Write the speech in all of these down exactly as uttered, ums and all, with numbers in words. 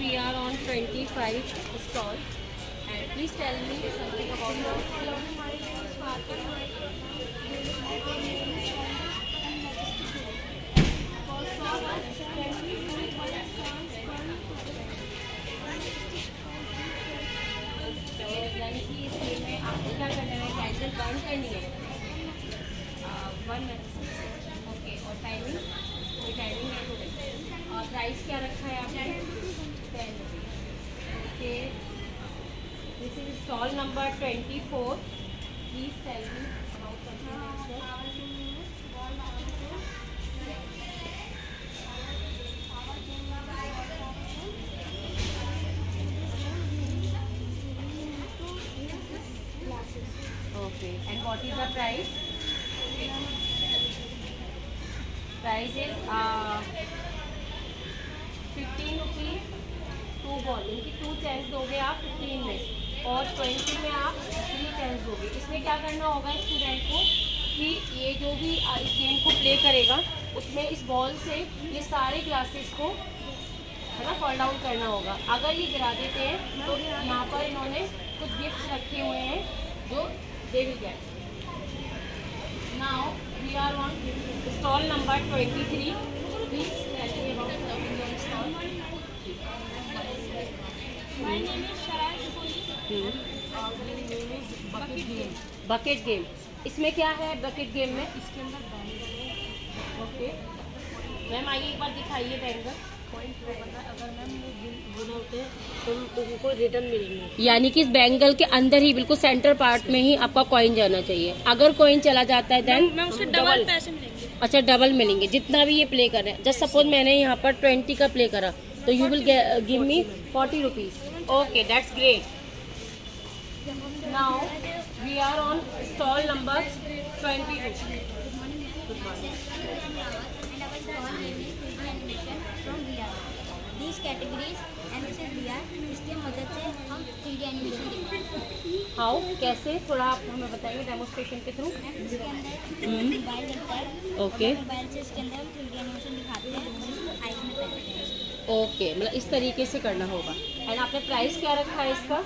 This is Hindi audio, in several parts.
we are on twenty-five stall and please tell me something about your यानी कि इस गेम में आपको क्या करना है, कैंडल बर्न करनी है वन मिनट। ओके, और टाइमिंग कोई टाइमिंग है तो और प्राइस क्या रखा है आपने? Ten rupees. Okay, this is stall number twenty four. Please tell me about okay, and what is the price? Price is fifteen rupees two ball, इनकी टू चांस दोगे आप फिफ्टीन में और ट्वेंटी में आप थ्री चांस दोगे। इसमें क्या करना होगा स्टूडेंट को कि ये जो भी इस गेम को प्ले करेगा उसमें इस बॉल से ये सारे ग्लासेस को है ना फॉल डाउन करना होगा। अगर ये गिरा देते हैं तो यहाँ पर इन्होंने कुछ गिफ्ट रखे हुए हैं जो they will get. Now we are on stall number twenty three. Please tell me about your stall. My name is Sharaj Kohli और मेरी name is bucket game. Bucket game, इसमें क्या है बकेट गेम में? इसके अंदर बैंगल। ओके मैम, आइए एक बार दिखाइए बैंगल। अगर मैम विन होते हैं तो उनको रिटर्न मिलेंगे, यानी कि इस बैंगल के अंदर ही बिल्कुल सेंटर पार्ट में ही आपका कॉइन जाना चाहिए। अगर कॉइन चला जाता है देन मैम उसके डबल पैसे मिलेंगे। अच्छा, डबल मिलेंगे जितना भी ये प्ले कर रहे हैं। जस्ट सपोज मैंने यहाँ पर ट्वेंटी का प्ले करा तो you will give me forty rupees. Okay, that's great. Now we are on stall number twenty two. Categories and this is we are, इसकी मदद से हम थ्री डी एनिमेशन दिखाते हैं। हाउ, कैसे? थोड़ा आप हमें बताएंगे डेमोस्ट्रेशन के थ्रू। इसके अंदर मोबाइल लगता है। ओके, मोबाइल से इसके अंदर हम थ्री डी एनिमेशन दिखाते हैं और इसको आइस में पहनते हैं। ओके, मतलब इस तरीके से करना होगा। एंड आपने प्राइस क्या रखा है इसका?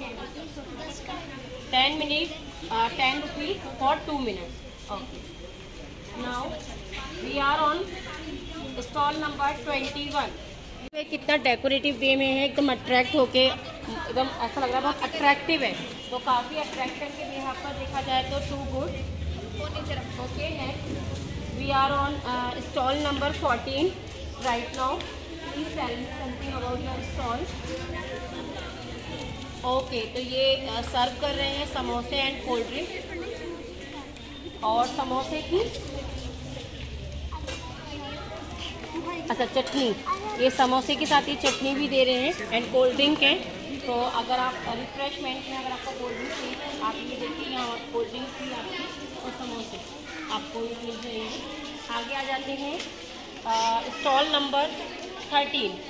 Ten minute ten rupees for two minute. Okay, now we are on stall number twenty one. कितना डेकोरेटिव गेम है, एकदम अट्रैक्ट होके एकदम ऐसा लग रहा है बहुत अट्रैक्टिव है। तो काफ़ी अट्रैक्शन के यहाँ पर देखा जाए तो too good. Okay, next we are on stall number fourteen right now. Please tell me something about your stall. Okay, तो ये सर्व uh, कर रहे हैं समोसे एंड कोल्ड ड्रिंक और समोसे की अच्छा चटनी, ये समोसे के साथ ही चटनी भी दे रहे हैं एंड कोल्ड ड्रिंक है। तो अगर आप रिफ्रेशमेंट में अगर आपको कोल्ड ड्रिंक चाहिए आप ये देखिए यहाँ कोल्ड ड्रिंक भी आपकी और समोसे आपको ये मिल जाएंगे। आगे आ जाते हैं स्टॉल नंबर थर्टीन।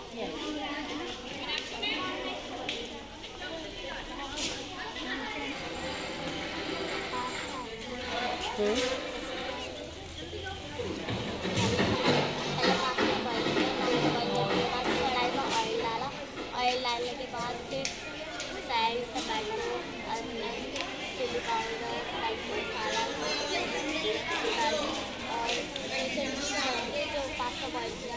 ऑयल डालने के बाद फिर साइड टमाटो अदरक चिली पाउडर वाइट मसाला और जो पास्ता बॉईल किया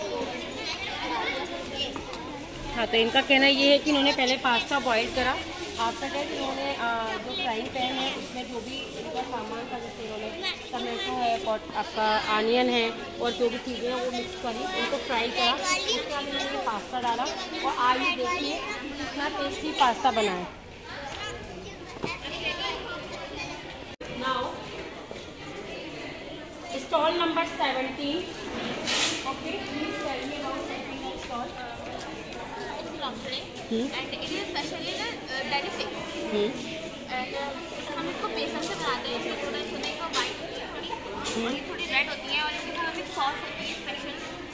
था। हाँ, तो इनका कहना ये है कि इन्होंने पहले पास्ता बॉईल करा, आफ्टर दैट इन्होंने जो फ्राइंग पैन है उसमें जो भी इनका सामान था जैसे इन्होंने टमाटो है और आपका आनियन है और जो भी चीज़ें हैं वो मिक्स करी, उनको फ्राई करा। उसके बाद इन्होंने पास्ता डाला और आज देखिए कितना टेस्टी पास्ता बना है। Now stall number seventeen. Okay, please tell me about seventeen stall. And it is specially dairy fix and हम इसको बेसन से बनाते हैं। इसमें थोड़ा थोड़ी का वाइट थोड़ी थोड़ी रेड होती है और इसके साथ में सॉस होती है स्पेशल।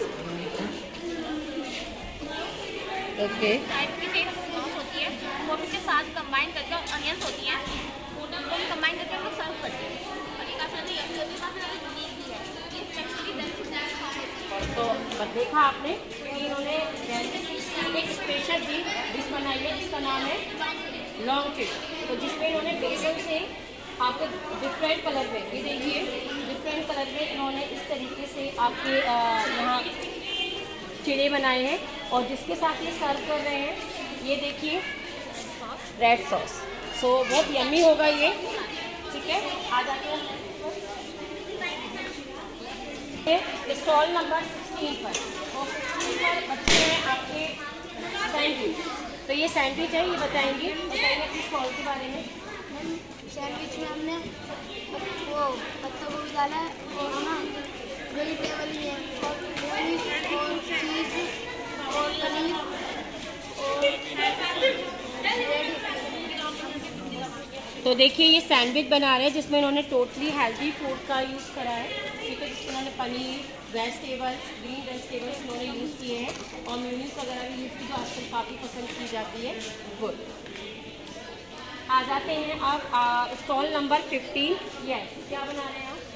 ओके, टाइप की टेस्ट सॉस होती है वो इसके साथ कंबाइन करके और अनियंस होती हैं वो कंबाइन करके हम लोग सर्व करते हैं। और ये काफ़ी यूनिक भी है, ये स्पेशली डेयरी फिक्स। तो देखा आपने कि इन्होंने डेयरी फिक्स इसकी एक स्पेशल डिश बनाई है जिसका नाम है लॉन्ग चिट, तो जिसमें इन्होंने बेसन से आपको डिफरेंट कलर में, ये देखिए डिफरेंट कलर में इन्होंने इस तरीके से आपके यहाँ चिड़े बनाए हैं और जिसके साथ ये सर्व कर रहे हैं ये देखिए रेड सॉस। सो बहुत यम्मी होगा ये, ठीक है। आ जाते हैं स्टॉल नंबर सिक्सटीन पर, और सिक्सटीन पर बच्चे हैं आपके सैंडविच। तो ये सैंडविच है, ये बताएंगे बताएंगे अपने स्टॉल के बारे में। सैंडविच में हमने वो पत्ता गोभी डाला है और ना वेजिटेबल ही है और चीज़ और पनीर और तो देखिए ये सैंडविच बना रहे हैं जिसमें इन्होंने टोटली हेल्दी फूड का यूज़ करा है, ठीक है। जिसमें इन्होंने पनीर, वेजिटेबल्स, ग्रीन वेजिटेबल्स इन्होंने यूज़ किए हैं और म्यूनीस वगैरह भी यूज़ की जो आजकल काफ़ी पसंद की जाती है। गुड। आ जाते हैं आप स्टॉल नंबर फिफ्टीन। यस, क्या बना रहे हैं आप?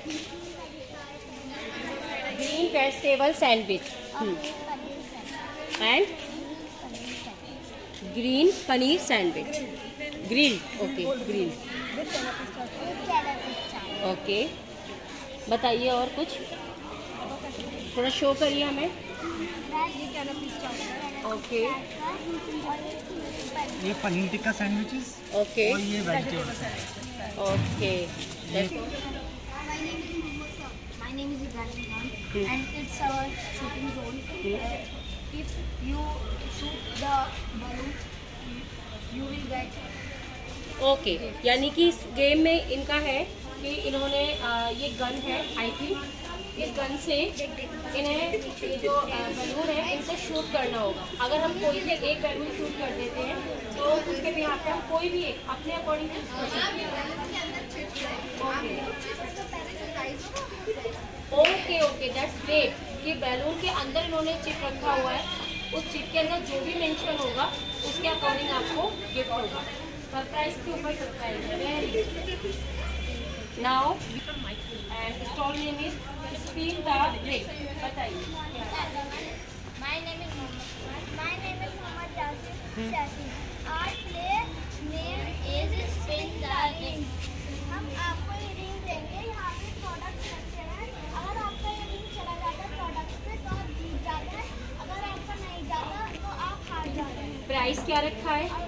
Green vegetable sandwich and green paneer sandwich, green, okay green, okay. बताइए और कुछ, थोड़ा शो करिए हमें। ओके, ये पनीर टिक्का सैंडविचेस, ओके, और ये vegetable sandwich, okay. My name is Ibrahim Khan, hmm. and it's our shooting zone. Hmm. Uh, if you shoot the balloon, you will get. Okay okay. यानी कि इस गेम में इनका है कि इन्होंने आ, ये गन है, आई थिंक इस गन से इन्हें ये जो बैलून है इनको शूट करना होगा। अगर हम कोई भी एक बैलून शूट कर देते हैं तो उसके भी यहाँ पे हम कोई भी एक अपने अकॉर्डिंग चूज कर सकते हैं। Okay okay, that's great. कि बैलून के अंदर इन्होंने चिप रखा हुआ है, उस चिप के अंदर जो भी मेंशन होगा उसके अकॉर्डिंग आपको गिफ्ट होगा। सरप्राइज के ऊपर सरप्राइज है। Now and stall name is speed the break. बताइए। My name is Mohammad my name is Mohammad Jasim Jasim our play name is spin the ring. हम आपको ये रिंग देंगे, यहाँ पे प्रोडक्ट रखे हैं। अगर आपका ये रिंग चला जाता है प्रोडक्ट पे तो आप जीत जाते हैं, अगर आपका नहीं जाता तो आप हार जाते हैं। प्राइस क्या रखा है?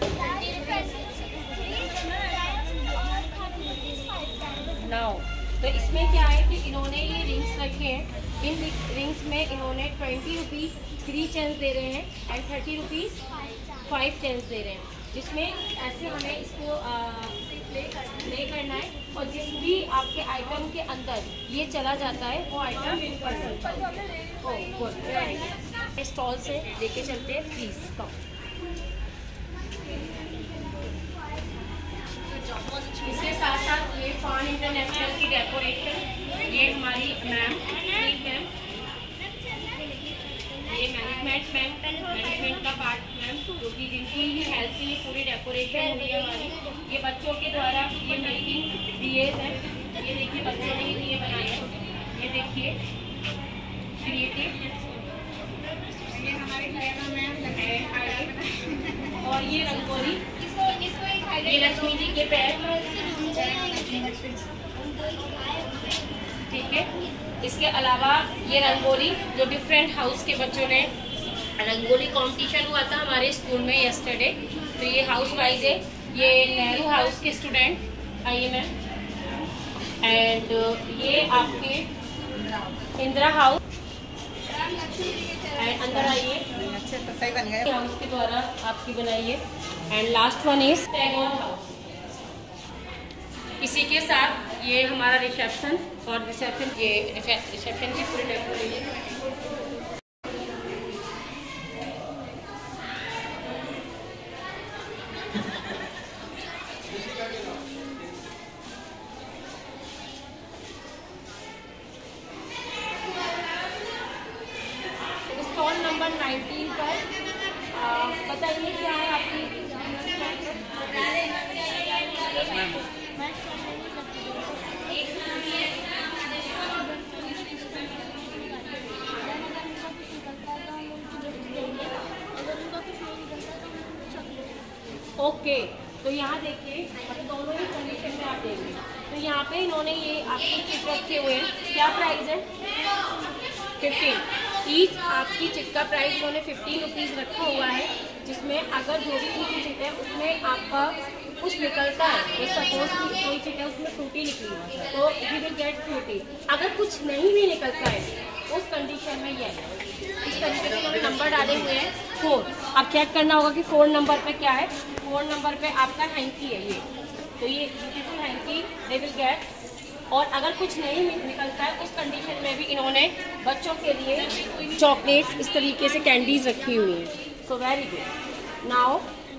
नाउ तो इसमें क्या है कि इन्होंने ये रिंग्स रखे हैं, इन रिंग्स में इन्होंने ट्वेंटी रुपीज़ थ्री चेंस दे रहे हैं and thirty rupees five chance दे रहे हैं, जिसमें ऐसे हमें इसको प्ले करना है और जिस भी आपके आइटम के अंदर ये चला जाता है वो आइटम स्टॉल से लेके चलते हैं, प्लीज़ कम। इसके साथ साथ ये फॉन इंटरनेशनल की डेकोरेशन, ये हमारी मैम मैम ये मैनेजमेंट मैम मैनेजमेंट का पार्ट मैम जो कि जिनकी ही हेल्प से ये पूरी डेकोरेशन हुई है हमारी। ये बच्चों के द्वारा ये मेकिंग दिए हैं, ये देखिए बच्चों ने ही दिए बनाए हैं, ये देखिए क्रिएटिव, ये हमारे मैम है। और ये रंगोली, ये लक्ष्मी जी के पैर, ठीक है। इसके अलावा ये रंगोली जो डिफरेंट हाउस के बच्चों ने, रंगोली कंपटीशन हुआ था हमारे स्कूल में यस्टरडे, तो ये हाउस वाइज है। ये नेहरू हाउस के स्टूडेंट, आइए मैम। एंड ये आपके इंदिरा हाउस, एंड अंदर आइए, सही बन गया हाउस के द्वारा आपकी बनाई है। And last one is Tagore house. इसी के साथ ये हमारा रिसेप्शन और रिसेप्शन ये रिसेप्शन की पूरी डेकोरेशन। स्टॉल नंबर नाइनटीन पर बताइए क्या है आपकी? ओके, तो यहाँ देखिए, मतलब दोनों ही कंडीशन में आप देंगे। तो यहाँ पे इन्होंने ये आपकी चिट रखे हुए हैं, क्या प्राइस है? Fifteen each. आपकी चिट का प्राइस इन्होंने फिफ्टीन रुपीज़ रखा हुआ है, जिसमें अगर जो भी इनकी चिट है उसमें आपका कुछ निकलता है, तो सपोज की कोई चिट है उसमें फ्रूटी निकली तो यू विल गेट फ्रूटी। अगर कुछ नहीं भी निकलता है उस कंडीशन में ये है। इस तरीके से इन्होंने नंबर डाले हुए हैं फोर। अब चेक करना होगा कि फोर नंबर पे क्या है। फोर नंबर पे आपका हैंकी है ये, तो ये beautiful hanky they will get. और अगर कुछ नहीं निकलता है उस कंडीशन में भी इन्होंने बच्चों के लिए चॉकलेट्स इस तरीके से कैंडीज रखी हुई हैं। So very good. Now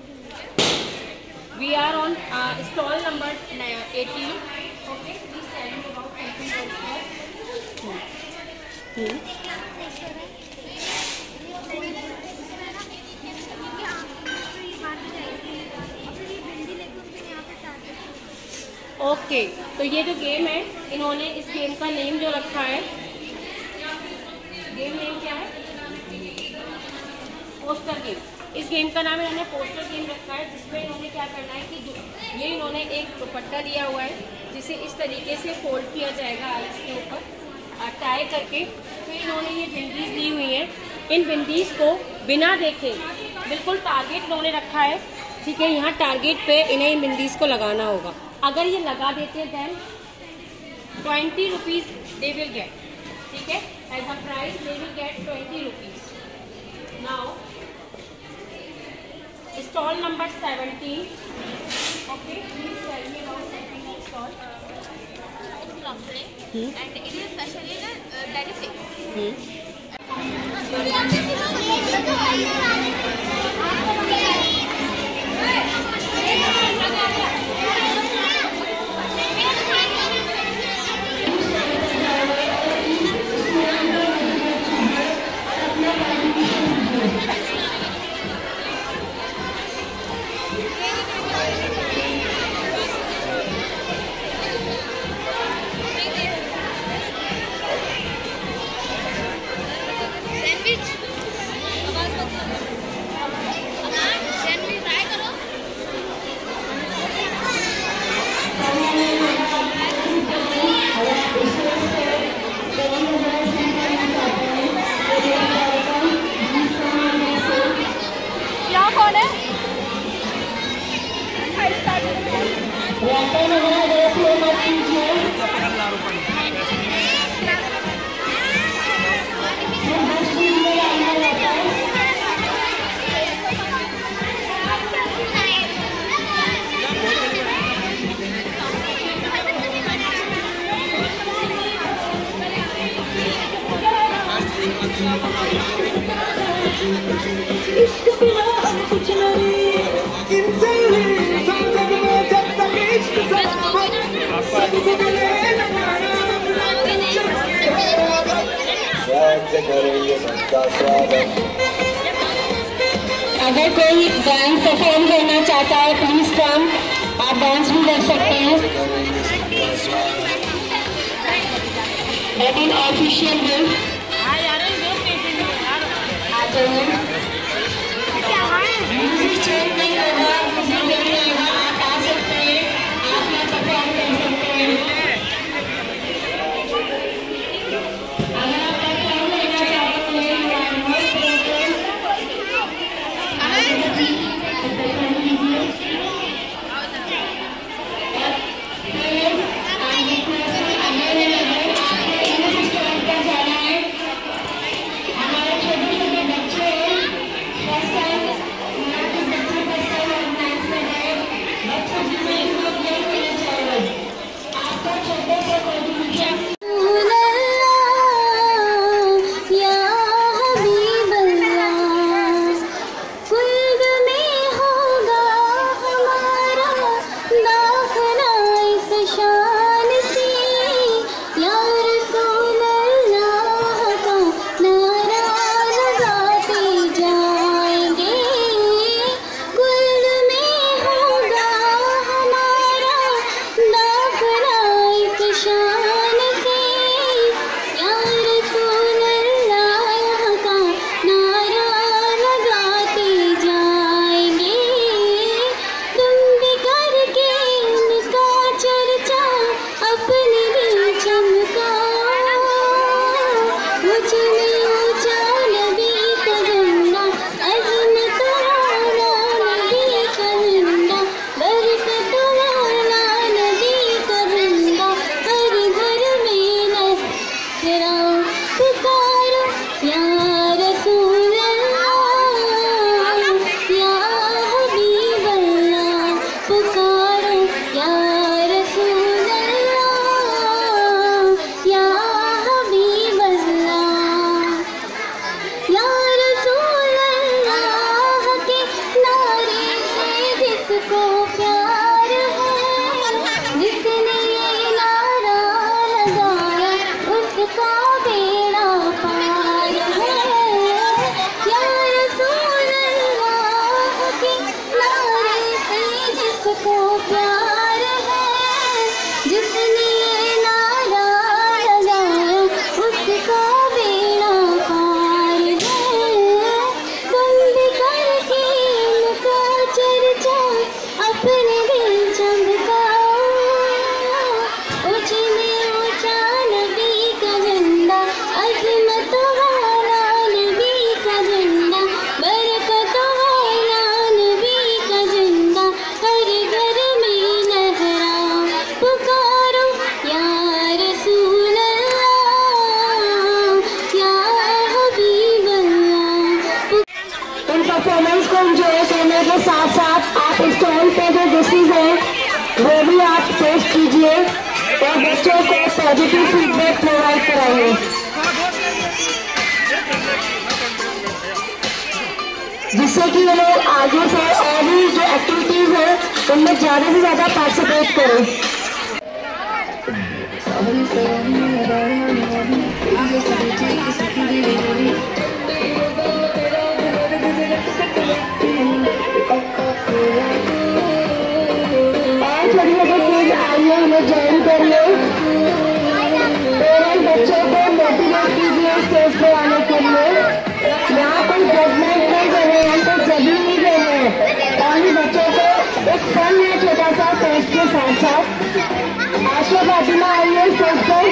we are on stall number eighteen. Okay, please tell me about okay okay, तो ये जो गेम है इन्होंने इस गेम का नेम जो रखा है, गेम नेम क्या है? Poster game. इस गेम का नाम इन्होंने पोस्टर गेम रखा है, जिसमें इन्होंने क्या करना है कि ये इन्होंने एक दुपट्टा लिया हुआ है जिसे इस तरीके से फोल्ड किया जाएगा आइस के ऊपर टाई करके। फिर इन्होंने ये बिंदीज ली हुई हैं, इन बिंदीज को बिना देखे बिल्कुल टारगेट इन्होंने रखा है, ठीक है। यहाँ टारगेट पे इन्हें इन बिंदीज को लगाना होगा। अगर ये लगा देते हैं then twenty rupees they will get, ठीक है, as a price they will get twenty rupees. Now stall number seventeen. Okay, please tell me about seventeen stall. and it is especially the uh, dairy six. हम्म अगर कोई डांस परफॉर्म करना चाहता है प्लीज कम, आप डांस भी कर सकते हैं। एटीन ऑफिशियल बिल आ जाइए। म्यूजिक चेंज नहीं होगा, म्यूजिक नहीं होगा, आप आ सकते हैं, आप यहाँ परफॉर्म कर सकते हैं। अगर आप परफॉर्म करना चाहते हैं हमारे छोटे छोटे बच्चे साथ साथ आप स्टॉल पे जो डिशेज हैं वो भी आप टेस्ट कीजिए और बच्चों को पॉजिटिव फीडबैक प्रोवाइड कराइए, जिससे कि ये लोग आगे से और भी जो एक्टिविटीज है उनमें ज्यादा से ज्यादा पार्टिसिपेट करें। और छोटी छोटी चीज आइए हमें ज्वाइन करिए, पेरेंट बच्चों को मोटिवेट कीजिए स्टेज पे आने के लिए। यहाँ कोई जजमेंट नहीं कर रहे हैं, तो जज नहीं कर रहे हैं, और बच्चों को एक फन है छोटा सा टेस्ट के साथ साथ। आशा फातिमा आइए स्टेज पर,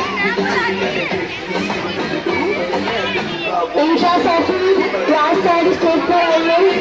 इंशा साथी क्लास साइड स्टेज पर आइए।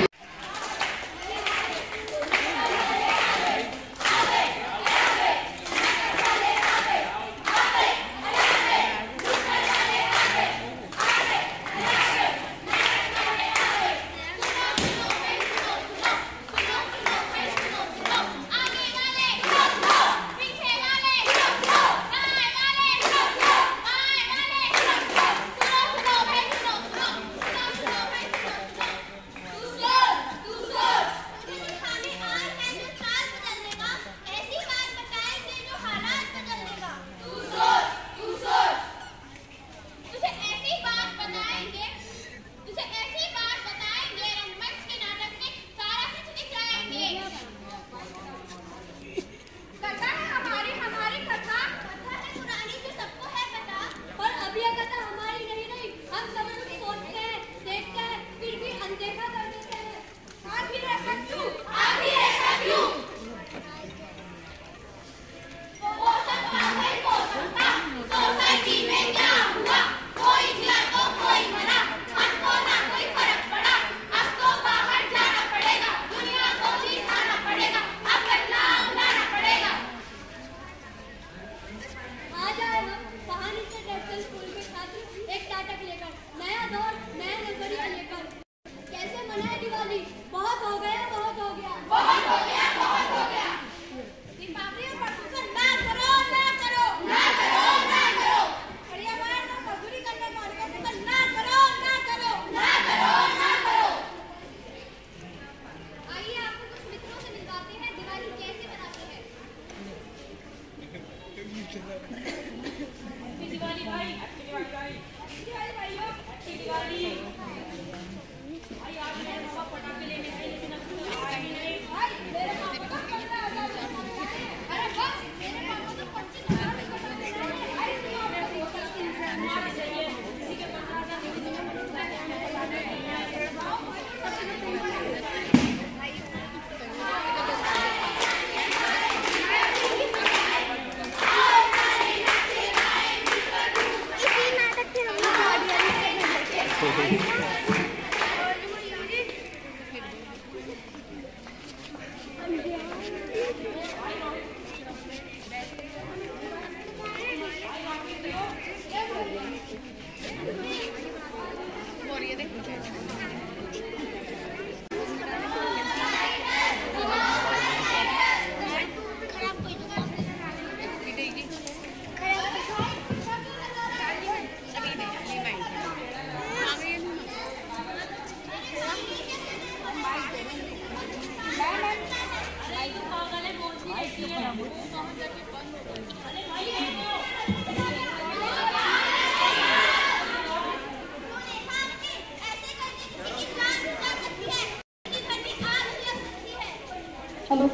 हेलो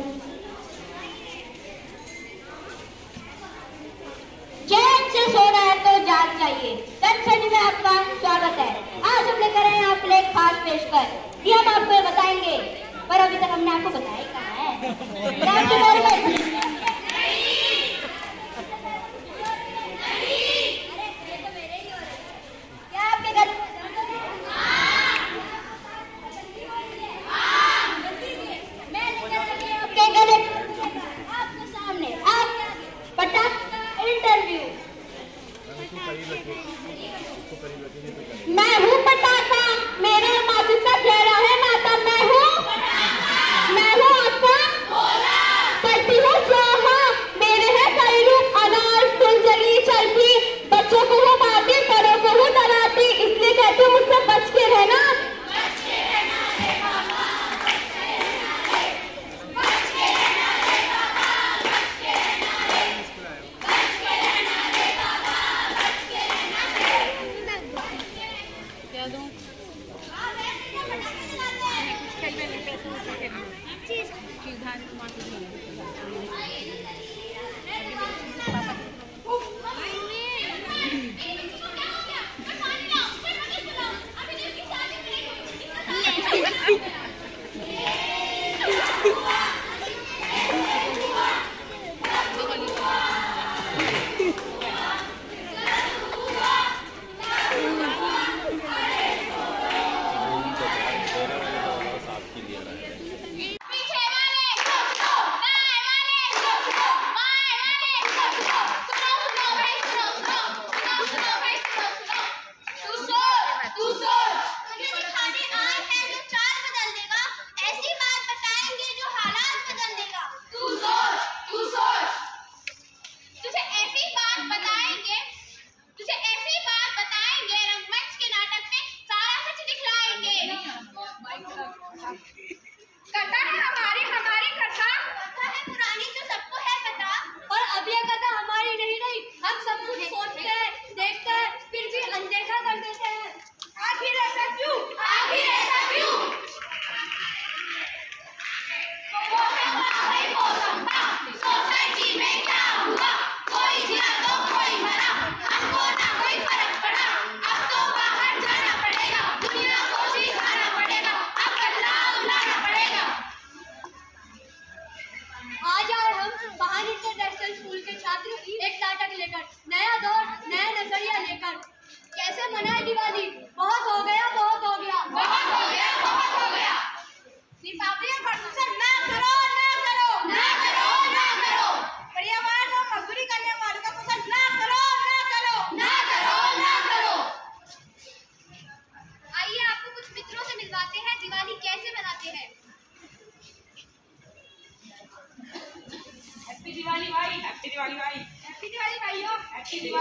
चैन से सोना है तो जाग चाहिए। में आपका स्वागत है। आज हम लेकर आए हैं आपके लिए खास पेशकश ये हम आपको बताएंगे, पर अभी तक हमने आपको बताया कहाँ है आपके बारे में। मैं हूँ पटाखा, मेरा माचिस का चेहरा है माता। मैं हूँ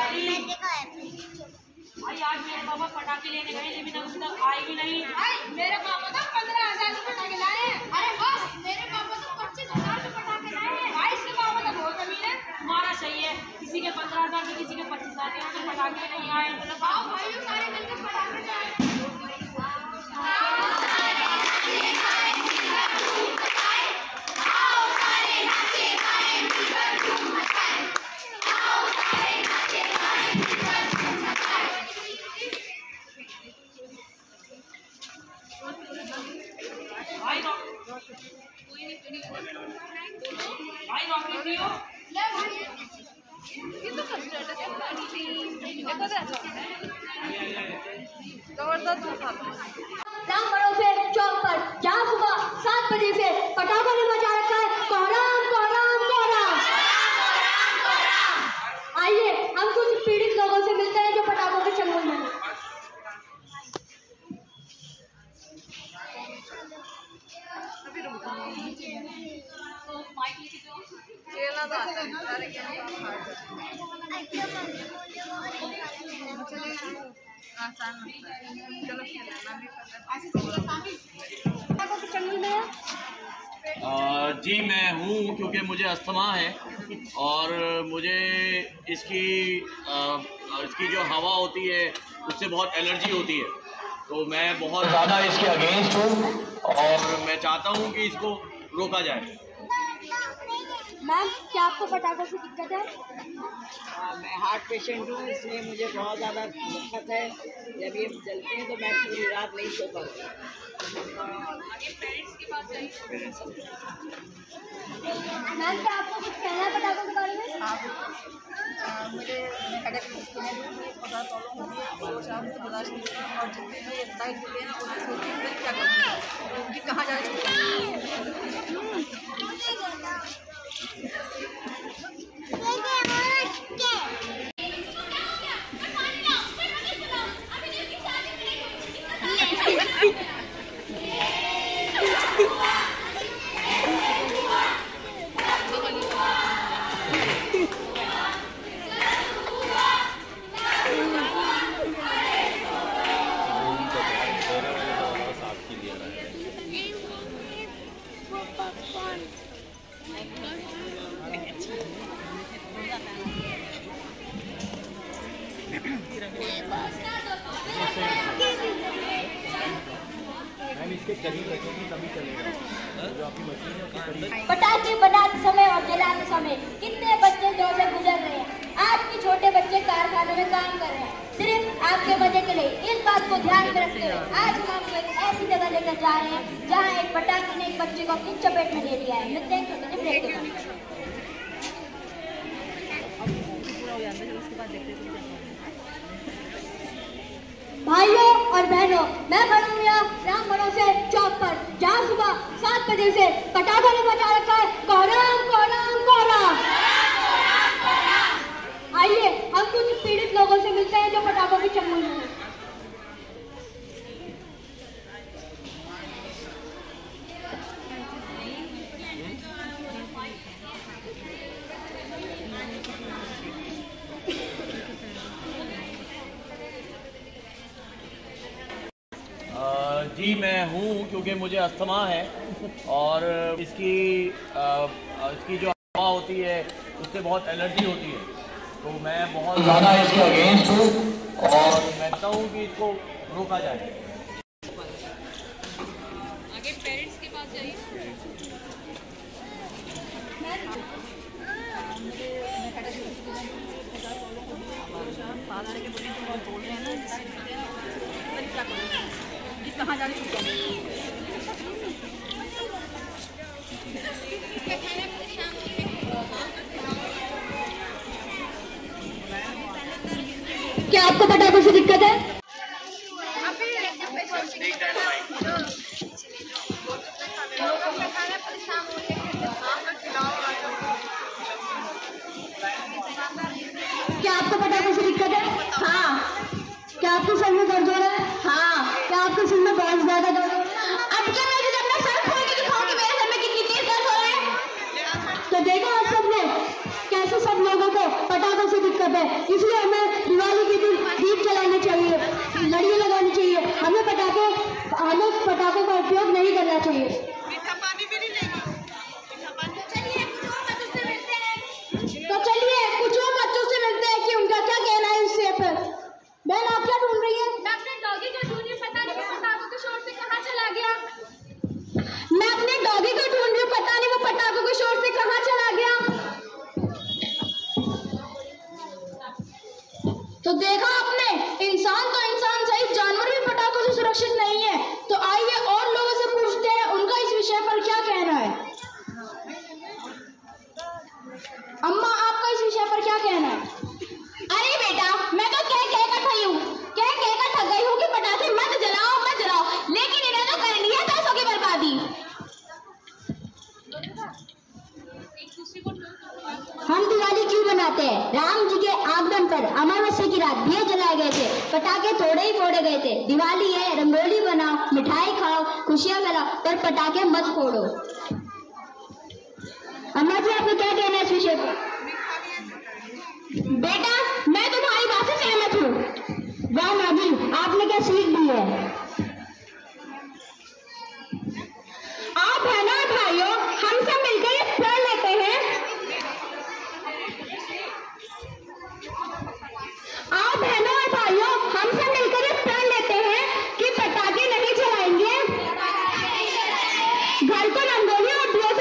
भाई आज मेरे पापा पटाखे लेने गए लेकिन अभी तक आए भी नहीं। मेरे पापा तो पंद्रह हजार के पटाखे लाए हैं। अरे बस मेरे पापा तो पच्चीस हजार के पटाखे लाए हैं। भाई इसके पापा तो बहुत अमीर है। तुम्हारा सही है, किसी के पंद्रह हजार के किसी के पच्चीस हजार के पटाखे नहीं आए। आओ भाई सारे मिलकर पटाखे लाए। रामगढ़ से चौक पर जहाँ सुबह सात बजे से पटाखों ने मचा रखा है कोहराम कोहराम कोहराम। आइए हम कुछ पीड़ित लोगों से मिलते हैं जो पटाखों के चंगुल में। जी मैं हूँ क्योंकि मुझे अस्थमा है और मुझे इसकी आ, इसकी जो हवा होती है उससे बहुत एलर्जी होती है, तो मैं बहुत ज़्यादा इसके अगेंस्ट हूँ और मैं चाहता हूँ कि इसको रोका जाए। मैम क्या आपको पटाखों से दिक्कत है? आ, मैं हार्ट पेशेंट हूँ, इसलिए मुझे बहुत ज़्यादा दिक्कत है। जब ये जलते हैं तो मैं पूरी रात नहीं सो पाती। मैम क्या आपको कुछ कहना है पटाखों के बारे में? हाँ मुझे पता प्रॉब्लम होती है और शाम से बर्दाश्त नहीं होता और जितने भी लाइट होते हैं ना उसे सोचती हूँ क्या करूँ उनकी कहाँ जाना चाहिए। पटाखे बनाते समय और जलाते समय कितने बच्चे दौर से गुजर रहे हैं। आज भी छोटे बच्चे कारखानों में काम कर रहे हैं सिर्फ आपके मजे के लिए। इस बात को ध्यान में रखते हुए आज हम आपको एक ऐसी जगह लेकर जा रहे हैं जहाँ एक पटाखे ने एक बच्चे को अपनी चपेट में ले लिया है। मिलते हैं छोटे से ब्रेक के बाद। भाइयों और बहनों, मैं खड़ा हूँ यहाँ रामगढ़ से चौक पर जहाँ सुबह सात बजे से पटाखों ने मचा रखा है कोहराम कोहराम कोहराम। आइए हम कुछ पीड़ित लोगों से मिलते हैं जो पटाखों के चंगुल में हैं। जी मैं हूँ क्योंकि मुझे अस्थमा है और इसकी आ, इसकी जो हवा होती है उससे बहुत एलर्जी होती है, तो मैं बहुत ज़्यादा इसके अगेंस्ट हूँ और मैं चाहता हूँ कि इसको रोका जाए। आगे पेरेंट्स के पास जाइए। कहाँ जाने क्या आपको पटाखों से दिक्कत है? क्या आपको पटाखों से दिक्कत है? हाँ। क्या आपके सर में दर्द हो रहा है? हाँ। क्या आपके सिर में बहुत ज्यादा दर्द हो रहा है? अब क्या मैं जब अपना सर खोल के दिखाऊं कि मेरे सर में कितनी तेज दर्द हो रहा है? तो देखो आप सब लोग कैसे सब लोगों को पटाखों से दिक्कत खूबसूरत है, इसलिए हमें दिवाली के दिन दीप जलाने चाहिए, लड़ियाँ लगानी चाहिए, हमें पटाखे हमें पटाखों का उपयोग नहीं करना चाहिए। मीठा पानी भी नहीं लेंगे। तो चलिए कुछ और बच्चों से मिलते हैं कि उनका क्या कहना है इससे पर। बहन आप क्या ढूंढ रही हैं? मैं अपने डॉगी को ढूंढ रही हूँ, पता नहीं वो पटाखों के शोर से कहाँ चला गया। मैं अपने डॉगी को ढूंढ रही हूँ, पता नहीं वो पटाखों के शोर से कहाँ चला गया। तो देखा आपने, इंसान तो इंसान सही, जानवर भी पटाखों से सुरक्षित नहीं है। तो आइए और लोगों से पूछते हैं उनका इस विषय पर क्या कहना है। अम्मा आपका इस विषय पर क्या कहना है? अरे बेटा, मैं तो कह कह कर थई हूँ कह कह कर थक गई हूँ कि पटाखे मत जलाओ मत जलाओ, लेकिन इन्हें तो करनी है पैसों की बर्बादी। हम दिवाली क्यों मनाते हैं? राम जी के आगमन पर अमावस्या की रात दिए जलाए गए थे, पटाखे थोड़े ही फोड़े गए थे। दिवाली है, रंगोली बनाओ, मिठाई खाओ, खुशियां फैलाओ, पर पटाखे मत फोड़ो। अम्मा जी आपको क्या कहना है इस विषय पर? बेटा मैं तुम्हारी बात से सहमत हूँ। वाह नानी, आपने क्या सीख दी है। आप है ना भाइयों, हम सब मिलकर ये प्रण लेते हैं आप है ना भाइयों हम सब मिलकर ये प्रण लेते हैं कि पटाखे नहीं जलाएंगे, घर को रंगोली और दिए